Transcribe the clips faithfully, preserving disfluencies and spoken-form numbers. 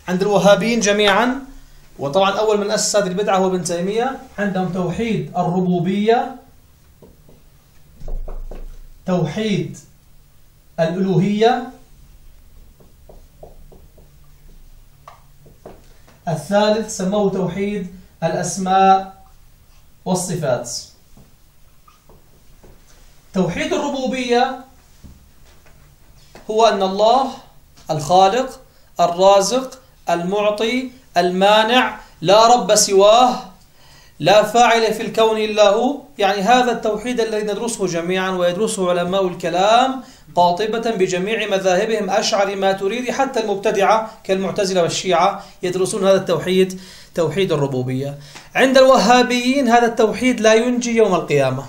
عند الوهابيين جميعا، وطبعا أول من أسس هذه البدعة هو ابن تيمية، عندهم توحيد الربوبية، توحيد الألوهية، الثالث سموه توحيد الأسماء والصفات. توحيد الربوبية هو أن الله الخالق الرازق المعطي المانع، لا رب سواه، لا فاعل في الكون إلا هو. يعني هذا التوحيد الذي ندرسه جميعا ويدرسه علماء الكلام قاطبة بجميع مذاهبهم، أشعري ماتريدي حتى المبتدعة كالمعتزلة والشيعة يدرسون هذا التوحيد، توحيد الربوبية. عند الوهابيين هذا التوحيد لا ينجي يوم القيامة.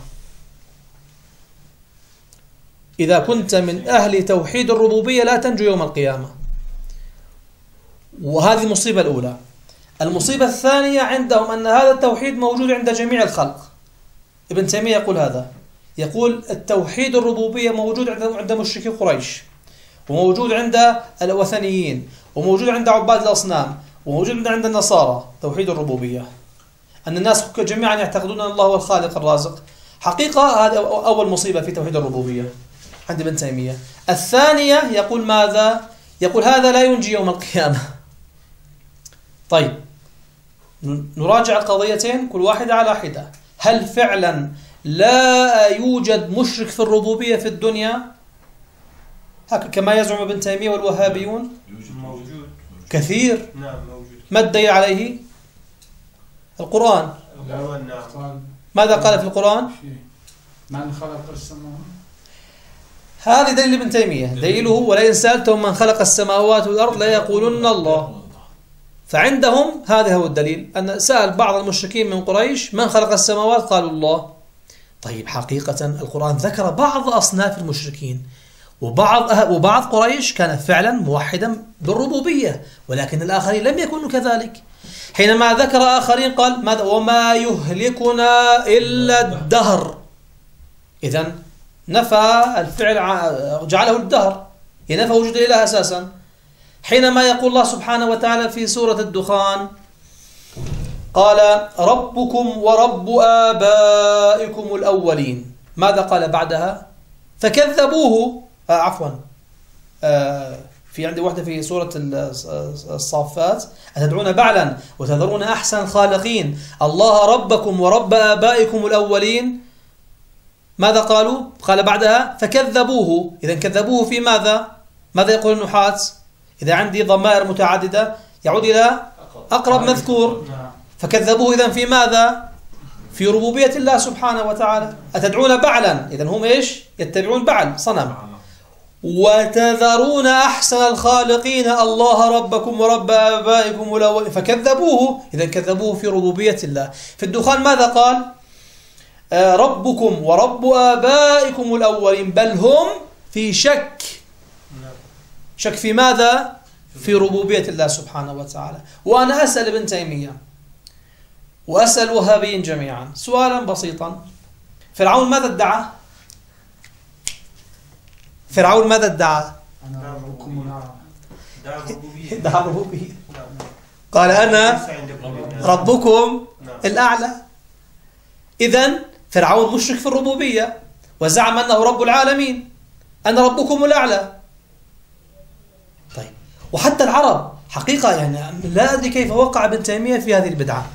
إذا كنت من أهل توحيد الربوبية لا تنجو يوم القيامة، وهذه المصيبة الأولى. المصيبة الثانية عندهم أن هذا التوحيد موجود عند جميع الخلق. ابن تيمية يقول هذا، يقول التوحيد الربوبية موجود عند مشركي قريش، وموجود عند الوثنيين، وموجود عند عباد الأصنام، وموجود عند النصارى. توحيد الربوبية أن الناس جميعا يعتقدون أن الله هو الخالق الرازق. حقيقة هذا أول مصيبة في توحيد الربوبية عند ابن تيمية. الثانية يقول ماذا؟ يقول هذا لا ينجي يوم القيامة. طيب نراجع القضيتين كل واحدة على حدة. هل فعلا لا يوجد مشرك في الربوبية في الدنيا كما يزعم ابن تيمية والوهابيون؟ موجود كثير. نعم موجود. ما الدليل عليه؟ القرآن. القرآن نعم. ماذا قال في القرآن؟ من خلق السماوات. هذا دليل ابن تيمية، دليله ولئن سألتهم من خلق السماوات والأرض لا يقولون الله. فعندهم هذا هو الدليل، أن سأل بعض المشركين من قريش من خلق السماوات قالوا الله. طيب حقيقة القرآن ذكر بعض أصناف المشركين، وبعض وبعض قريش كان فعلا موحدا بالربوبية، ولكن الآخرين لم يكونوا كذلك. حينما ذكر آخرين قال ماذا؟ وما يهلكنا إلا الدهر. إذن نفى الفعل، جعله الدهر، نفى وجود الإله أساسا. حينما يقول الله سبحانه وتعالى في سورة الدخان قال ربكم ورب آبائكم الأولين، ماذا قال بعدها؟ فكذبوه. آه عفوا آه في عندي واحدة في سورة الصافات أتدعون بعلا وتذرون أحسن الخالقين الله ربكم ورب آبائكم الأولين. ماذا قالوا؟ قال بعدها فكذبوه. إذن كذبوه في ماذا؟ ماذا يقول النحاة؟ إذا عندي ضمائر متعددة يعود إلى أقرب مذكور. فكذبوه إذن في ماذا؟ في ربوبية الله سبحانه وتعالى. أتدعون بعلا، إذن هم إيش؟ يتبعون بعل صنم. وتذرون أحسن الخالقين الله ربكم ورب آبائكم الأولين، فكذبوه. إذن كذبوه في ربوبية الله. في الدخان ماذا قال؟ ربكم ورب آبائكم الأولين، بل هم في شك. شك في ماذا؟ في ربوبية الله سبحانه وتعالى. وأنا أسأل ابن تيمية وأسأل الوهابيين جميعا سؤالا بسيطا. فرعون ماذا ادعى؟ فرعون ماذا ادعى؟ أنا ربكم الأعلى. ادعى الربوبية. قال أنا ربكم الأعلى. إذن فرعون مشرك في الربوبية وزعم أنه رب العالمين، أنا ربكم الأعلى. طيب وحتى العرب حقيقة يعني لا أدري كيف وقع ابن تيمية في هذه البدعة.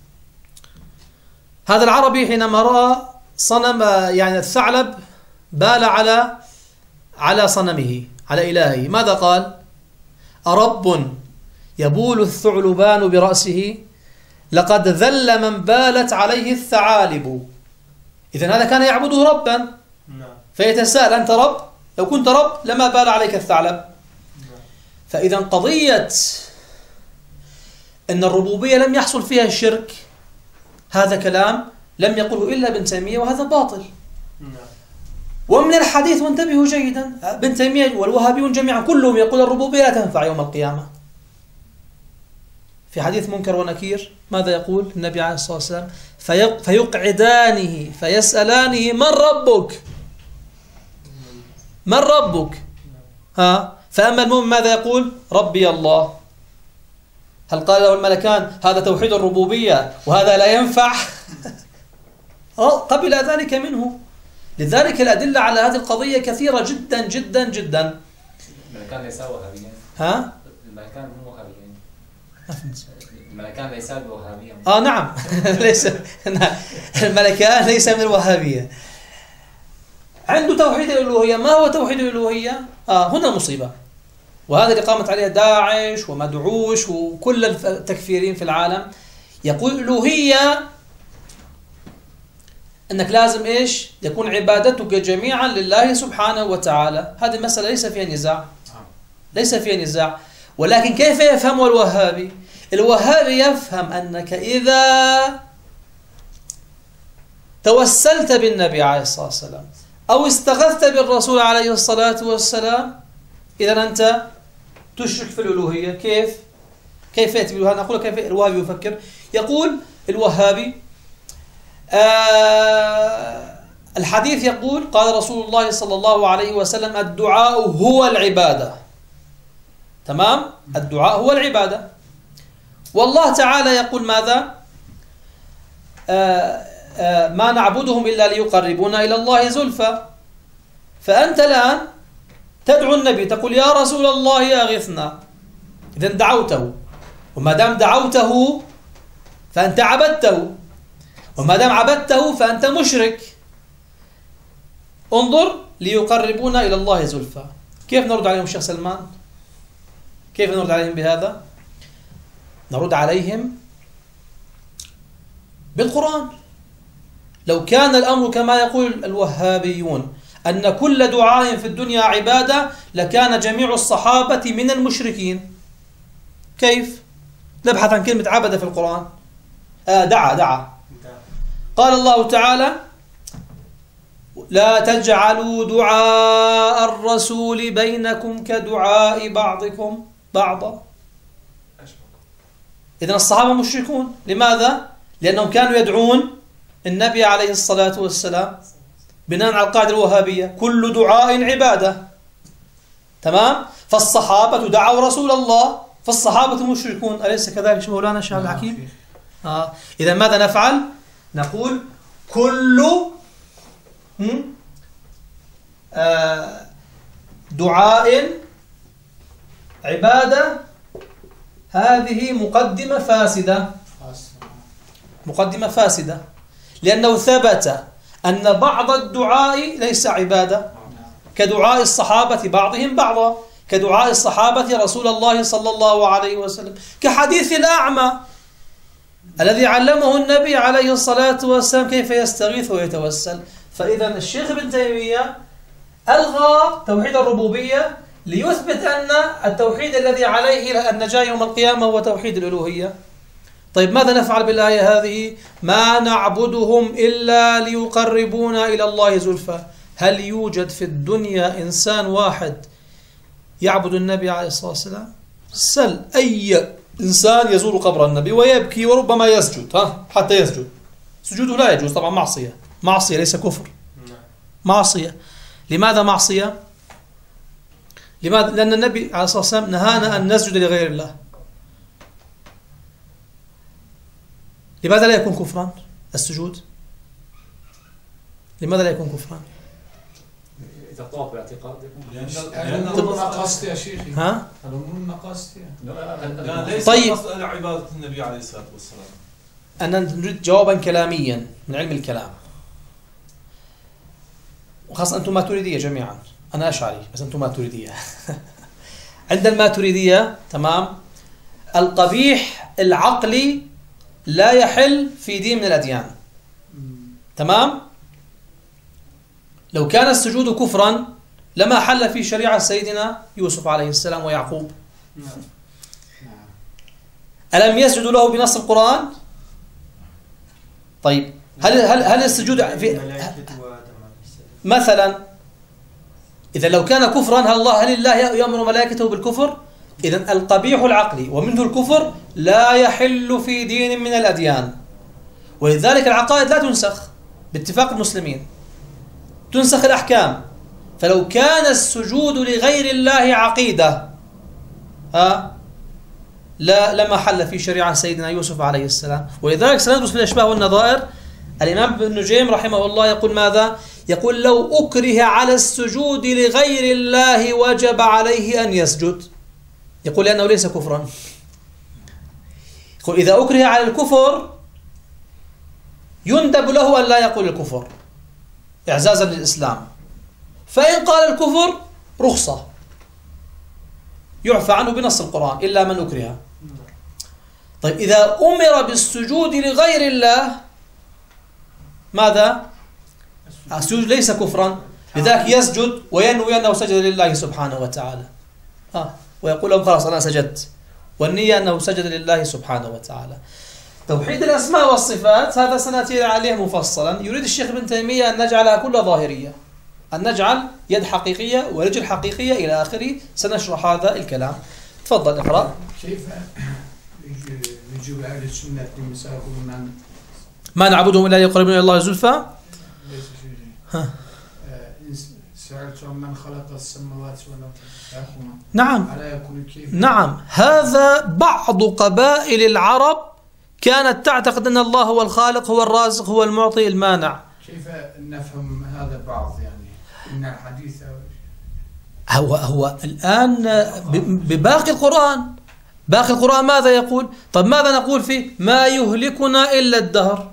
هذا العربي حينما رأى صنم يعني الثعلب بال على على صنمه على إلهه ماذا قال؟ أرب يبول الثعلبان برأسه لقد ذل من بالت عليه الثعالب. إذن هذا كان يعبده ربا، فيتساءل أنت رب؟ لو كنت رب لما بال عليك الثعلب. فإذا قضية أن الربوبية لم يحصل فيها الشرك هذا كلام لم يقله إلا ابن تيمية، وهذا باطل. ومن الحديث وانتبهوا جيدا ابن تيمية والوهابيون جميعا كلهم يقول الربوبية لا تنفع يوم القيامة. في حديث منكر ونكير ماذا يقول النبي عليه الصلاة والسلام؟ فيقعدانه فيسألانه من ربك؟ من ربك؟ ها؟ فأما المؤمن ماذا يقول؟ ربي الله. هل قال له الملكان هذا توحيد الربوبية وهذا لا ينفع؟ قبل ذلك منه. لذلك الأدلة على هذه القضية كثيرة جدا جدا جدا. الملكان ليس وهابيا. ها؟ الملكان هم وهابيين. الملكان ليس وهابيا. آه نعم. ليس الملكان ليس من الوهابية. عنده توحيد الألوهية. ما هو توحيد الألوهية؟ آه هنا المصيبة. وهذا اللي قامت عليه داعش ومدعوش وكل التكفيرين في العالم. يقول الألوهية أنك لازم إيش؟ يكون عبادتك جميعا لله سبحانه وتعالى. هذه المسألة ليس فيها نزاع. ليس فيها نزاع. ولكن كيف يفهم الوهابي؟ الوهابي يفهم أنك إذا توسلت بالنبي عليه الصلاة والسلام أو استغثت بالرسول عليه الصلاة والسلام إذا أنت تشرك في الألوهية. كيف؟ كيف يأتي بالوهابي؟ نقول كيف الوهابي يفكر. يقول الوهابي آه الحديث يقول قال رسول الله صلى الله عليه وسلم الدعاء هو العبادة. تمام؟ الدعاء هو العبادة. والله تعالى يقول ماذا؟ آه آه ما نعبدهم إلا ليقربونا إلى الله زلفى. فأنت الآن تدعو النبي تقول يا رسول الله أغثنا. إذا دعوته، وما دام دعوته فأنت عبدته، وما دام عبدته فأنت مشرك. انظر ليقربونا إلى الله زلفى. كيف نرد عليهم الشيخ سلمان؟ كيف نرد عليهم بهذا؟ نرد عليهم بالقرآن. لو كان الأمر كما يقول الوهابيون أن كل دعاء في الدنيا عبادة لكان جميع الصحابة من المشركين. كيف؟ نبحث عن كلمة عبد في القرآن. آه دعا دعا قال الله تعالى لا تجعلوا دعاء الرسول بينكم كدعاء بعضكم بعضا. إذن الصحابة مشركون. لماذا؟ لأنهم كانوا يدعون النبي عليه الصلاة والسلام بناء على القاعدة الوهابية كل دعاء عبادة. تمام؟ فالصحابة دعوا رسول الله فالصحابة مشركون. أليس كذلك مولانا الشيخ الحكيم؟ آه. إذا ماذا نفعل؟ نقول كل آه دعاء عبادة. هذه مقدمة فاسدة. مقدمة فاسدة لأنه ثبت أن بعض الدعاء ليس عبادة كدعاء الصحابة بعضهم بعضا، كدعاء الصحابة رسول الله صلى الله عليه وسلم، كحديث الأعمى الذي علمه النبي عليه الصلاة والسلام كيف يستغيث ويتوسل. فإذا الشيخ ابن تيمية ألغى توحيد الربوبية ليثبت أن التوحيد الذي عليه النجاة يوم القيامة هو توحيد الألوهية. طيب ماذا نفعل بالآية هذه؟ ما نعبدهم إلا ليقربونا إلى الله زلفى. هل يوجد في الدنيا إنسان واحد يعبد النبي عليه الصلاة والسلام؟ سل أي إنسان يزور قبر النبي ويبكي وربما يسجد، ها حتى يسجد. سجوده لا يجوز طبعا، معصية. معصية ليس كفر، معصية. لماذا معصية؟ لماذا؟ لأن النبي عليه الصلاة والسلام نهانا أن نسجد لغير الله. لماذا لا يكون كفرا السجود؟ لماذا لا يكون كفرا؟ إذا طاف باعتقاد الأمور نقصت يا شيخي. ها؟ الأمور نقصت. ليس طيب مسألة عبادة النبي عليه الصلاة والسلام. أنا نريد جوابا كلاميا من علم الكلام، وخاصة أنتم ماتريدية جميعا. أنا أشعري بس أنتم ماتريدية. عند الماتريدية تمام القبيح العقلي لا يحل في دين من الأديان. تمام؟ لو كان السجود كفرا لما حل في شريعة سيدنا يوسف عليه السلام ويعقوب. ألم يسجدوا له بنص القرآن؟ طيب هل هل هل السجود في مثلا إذا لو كان كفرا هل الله هل الله يأمر ملائكته بالكفر؟ إذن القبيح العقلي ومنه الكفر لا يحل في دين من الأديان. ولذلك العقائد لا تنسخ باتفاق المسلمين، تنسخ الأحكام. فلو كان السجود لغير الله عقيدة ها لا لا محل في شريعة سيدنا يوسف عليه السلام. ولذلك سندرس في الأشباه والنظائر الإمام ابن نجيم رحمه الله يقول ماذا؟ يقول لو أكره على السجود لغير الله وجب عليه أن يسجد. يقول لأنه ليس كفرا. يقول إذا أكره على الكفر يندب له أن لا يقول الكفر إعزازا للإسلام، فإن قال الكفر رخصة يعفى عنه بنص القرآن إلا من أكره. طيب إذا أمر بالسجود لغير الله ماذا؟ السجود ليس كفرا، لذلك يسجد وينوي أنه سجد لله سبحانه وتعالى، آه ويقول لهم خلاص أنا سجدت، والنية أنه سجد لله سبحانه وتعالى. توحيد الأسماء والصفات هذا سنأتي عليه مفصلا. يريد الشيخ ابن تيمية أن نجعلها كلها ظاهرية، أن نجعل يد حقيقية ورجل حقيقية إلى آخره. سنشرح هذا الكلام. تفضل اقرأ. كيف يجيب أهل السنة لمسا يقولون من ما نعبدهم إلا ليقربون إلى الله زلفى؟ ليس شيء. سألتم من خلق السماوات والأرض نعم ألا يكون كيف؟ نعم، هذا بعض قبائل العرب كانت تعتقد أن الله هو الخالق هو الرازق هو المعطي المانع. كيف نفهم هذا بعض يعني من الحديث؟ هو هو الآن بباقي القرآن، باقي القرآن ماذا يقول؟ طب ماذا نقول فيه؟ ما يهلكنا إلا الدهر.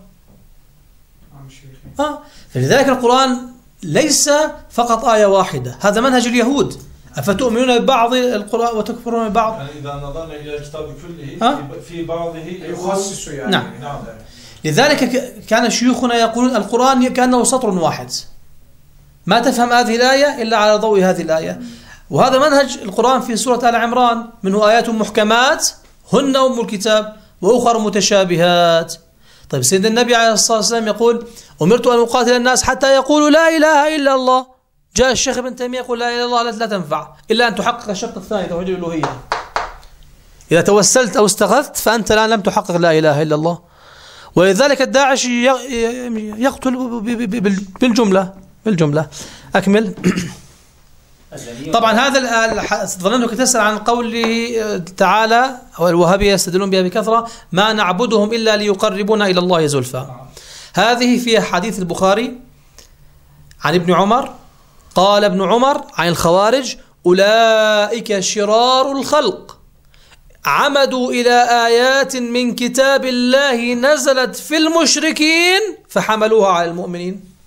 آه. فلذلك القرآن ليس فقط آية واحدة، هذا منهج اليهود. أفتؤمنون ببعض القرآن وتكفرون ببعض؟ يعني إذا نظرنا إلى الكتاب كله آه؟ في بعضه يخصص يعني. نعم. نعم. لذلك كان شيوخنا يقولون القرآن كأنه سطر واحد، ما تفهم هذه الآية إلا على ضوء هذه الآية. وهذا منهج القرآن في سورة آل عمران، منه آيات محكمات هن أم الكتاب وأخر متشابهات. طيب سيدنا النبي عليه الصلاة والسلام يقول أمرت أن أقاتل الناس حتى يقولوا لا إله إلا الله. جاء الشيخ ابن تيمية يقول لا إله إلا الله لا تنفع إلا أن تحقق الشرط الثاني توحيد الألوهية. إذا توسلت أو استغثت فأنت الآن لم تحقق لا إله إلا الله. ولذلك الداعش يقتل بالجملة بالجملة. أكمل. طبعا هذا ظننتك تسأل عن قوله تعالى والوهابية يستدلون بها بكثرة ما نعبدهم إلا ليقربونا إلى الله زلفى. هذه في حديث البخاري عن ابن عمر قال ابن عمر عن الخوارج أولئك شرار الخلق عمدوا إلى آيات من كتاب الله نزلت في المشركين فحملوها على المؤمنين.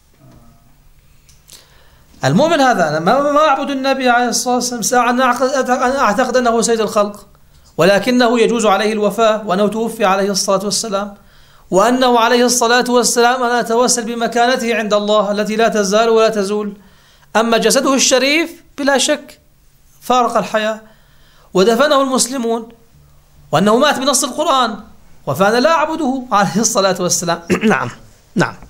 المؤمن هذا أنا ما ما أعبد النبي عليه الصلاة والسلام ساعة أنا أعتقد أنه سيد الخلق، ولكنه يجوز عليه الوفاة وأنه توفي عليه الصلاة والسلام، وأنه عليه الصلاة والسلام أنا أتوسل بمكانته عند الله التي لا تزال ولا تزول. أما جسده الشريف بلا شك فارق الحياة ودفنه المسلمون، وأنه مات بنص القرآن، فأنا لا أعبده عليه الصلاة والسلام. نعم نعم.